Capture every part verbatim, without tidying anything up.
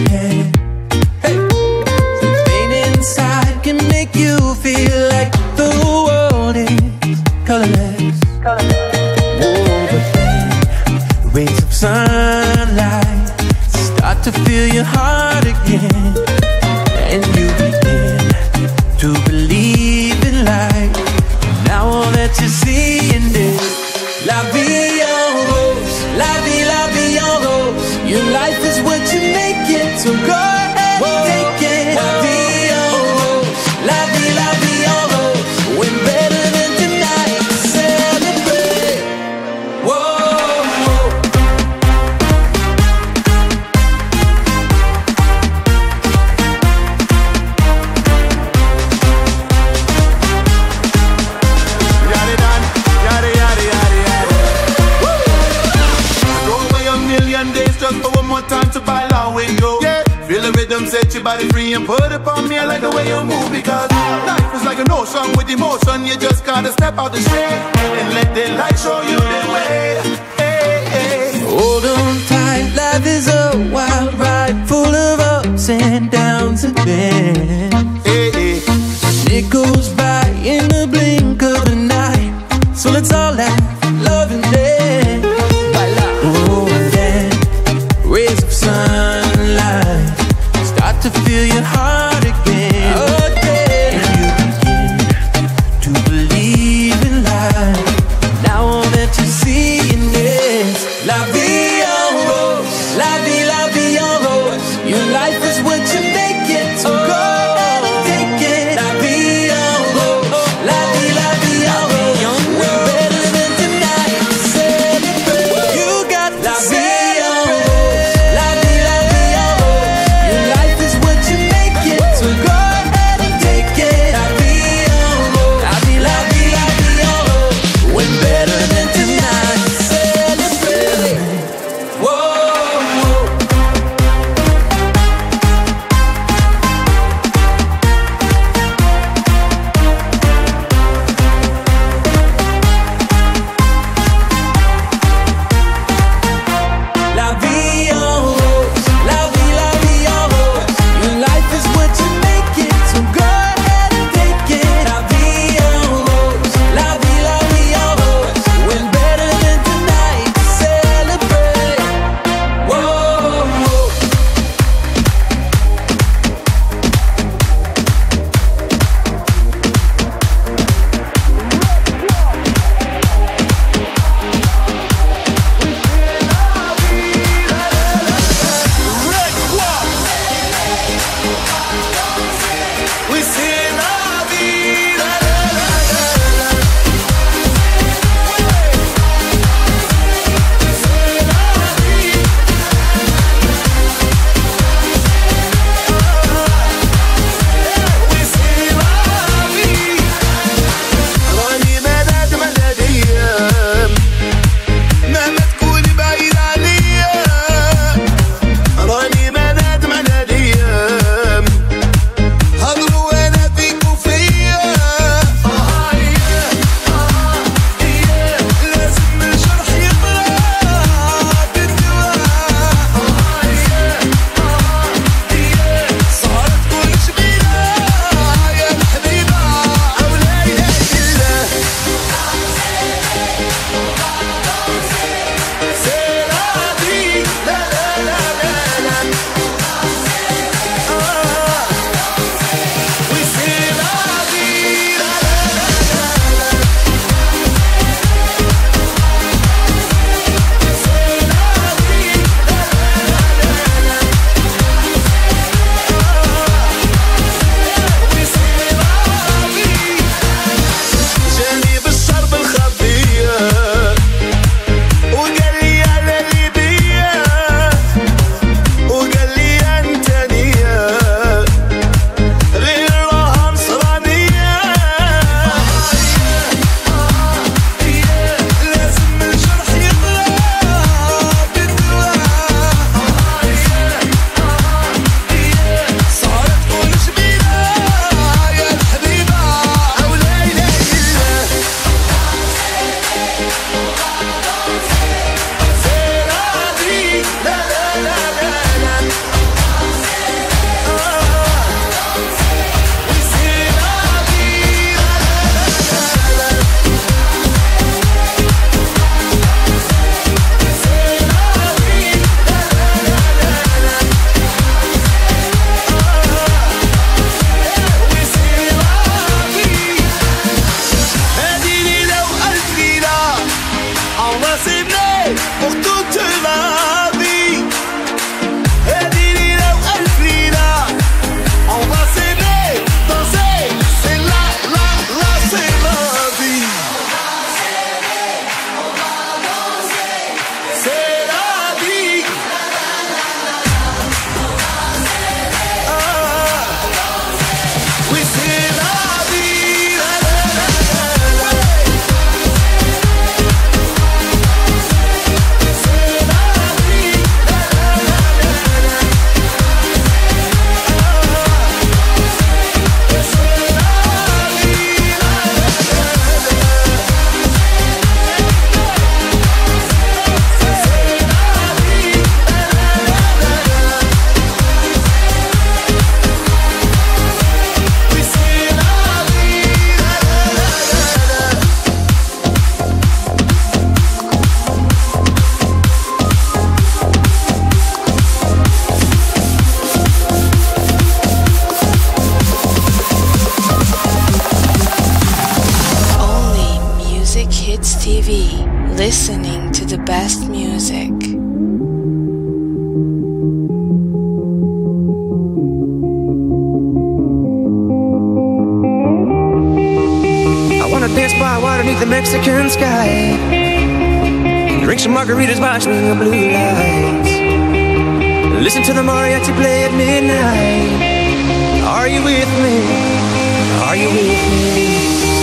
head. Hey, the pain inside can make you feel like the world is colorless. Whoa, but then rays of sunlight start to fill your heart again, and you begin to believe in life. Now all that you're seeing is la vie en rose, la vie, la vie en rose. Your life is what you make it, so go ahead and take it. La vie en rose, la vie, la vie en rose. When better than tonight, celebrate. Whoa, whoa. Yada done, yada yada yada yada. Throw away a million days just for one more time to buy law with you. Yeah. Feel the rhythm, set your body free and put it on me. I like the way you move because life is like an ocean with emotion. You just gotta step out the shade and let the light show you the way. Hey, hey. Hold on tight, life is a wild ride full of ups and downs and bends. Hey, hey. It goes by in the blink of an eye, so let's all laugh, love and dance. Oh, and then rays of sunlight start to fill your heart again. Oh, yeah. And you begin to believe in life. Now all that you're seeing is la vie en rose, la vie, la vie en rose. Your life is what you make it, so go ahead and take it. La vie en rose, la vie, la vie en rose. We're better than tonight, celebrate. You got la vie en rose, la vie, la vie en rose. Your life is what you make it, so Mexican sky. Drink some margaritas watching the blue lights. Listen to the mariachi play at midnight. Are you with me? Are you with me?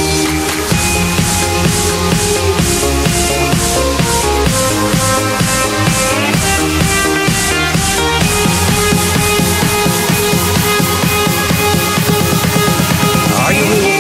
Are you with me?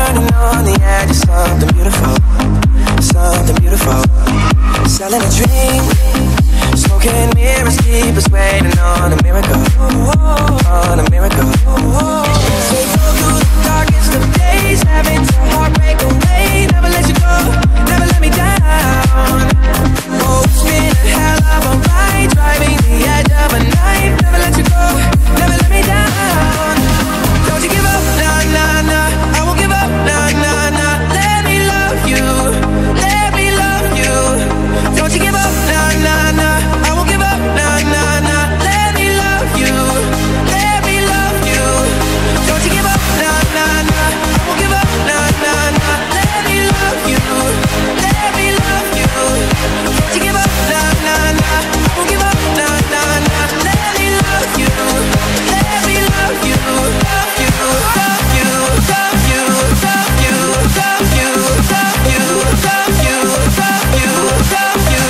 Standing on the edge of something beautiful, something beautiful. Selling a dream, smoking mirrors keep us waiting on a miracle, on a miracle. So go through the darkest of days, having to heartbreak away. Never let you go, never let me down. Oh, it's been a hell of a ride, driving the edge of a knife. Never let you go, never let me down. Don't you give up, nah, nah, nah. I won't give up, nah, nah, nah. Let me love you, let me love you. Don't you give up, nah, nah, nah. I won't give up, nah, nah, nah. Let me love you, let me love you. Don't you give up, nah, nah, nah. I won't give up, nah, nah, nah. Let me love you, let me love you. Don't you give up, nah, nah, nah. I won't give up, nah, nah, nah. Let me love you, let me love you, love you, love you, love you, love you, love you, love you, love you, love you, love you,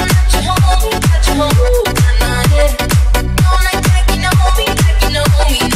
Don't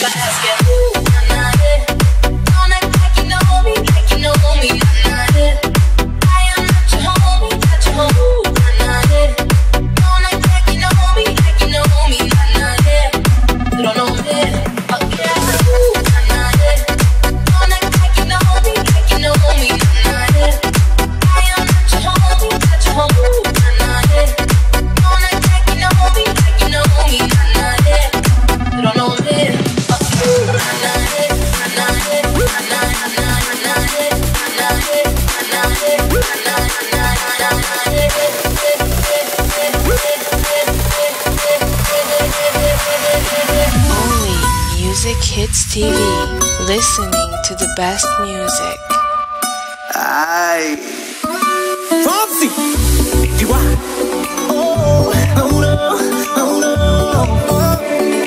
I ask you, ooh, nah, nah, yeah. Don't act like you know me, like you know me, nah, nah, yeah. I am not your homie, not your homie, ooh, nah, nah, yeah. Don't act like you know me, like you know me, nah, nah, yeah. You don't know me, oh yeah, ooh, nah, nah, yeah. Don't act like you know me, like you know me, nah, nah, yeah. I am not your homie, not your homie, ooh, nah, nah, yeah. Don't act like you know me, like you know me, nah, nah, yeah. You don't know me, oh ooh, nah, nah, yeah, nah, nah, yeah, nah, nah, nah, nah, nah, yeah, nah, nah, yeah, nah, nah, yeah, nah, nah, nah, nah, yeah. Only Music Hits T V, listening to the best music. Ay, Fonsi, igual. Oh, oh no, oh no, oh,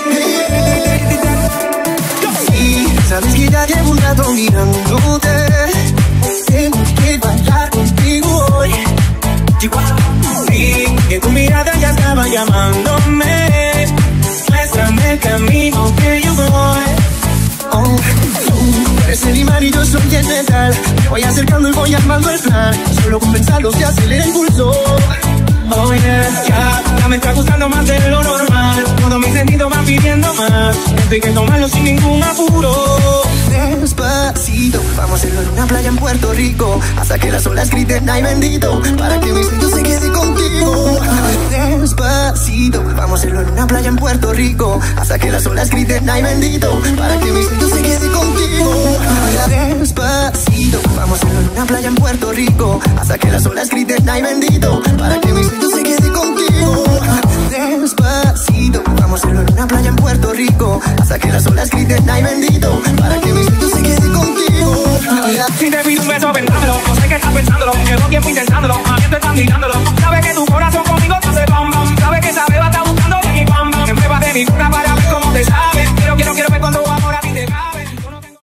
sí, sabes que ya llevo un rato mirándote. Tengo que bailar contigo hoy. Igual, sí, que tu mirada ya estaba llamándome. Muéstrame el camino que yo voy. Oh, tú eres el imán y yo soy el metal. Me voy acercando y voy armando el plan. Solo con pensarlo se acelera el pulso. Oh yeah, ya, ya me está gustando más de lo normal. Todos mis sentidos van pidiendo más. Esto hay que tomarlo sin ningún apuro. Despacito, vamos a hacerlo en una playa en Puerto Rico, hasta que las olas griten ay bendito, para que mi sueño se quede contigo. Despacito, vamos a hacerlo en una playa en Puerto Rico, hasta que las olas griten ay bendito, para que mi sueño se quede contigo. Despacito, vamos a hacerlo en una playa en Puerto Rico, hasta que las olas griten ay bendito, para que mi sueño se quede contigo. Despacito, vamos a hacerlo en una playa en Puerto Rico, hasta que las olas griten ay bendito, para que mi sueño se quede contigo. Si te pido un beso, pensándolo, no sé qué estás pensándolo, llevo tiempo intentándolo, a mí te están mirándolo. Sabes que tu corazón conmigo te hace bam bam, sabes que esa beba está buscando y bam bam. Me pruebas de mi cura para ver cómo te sabe.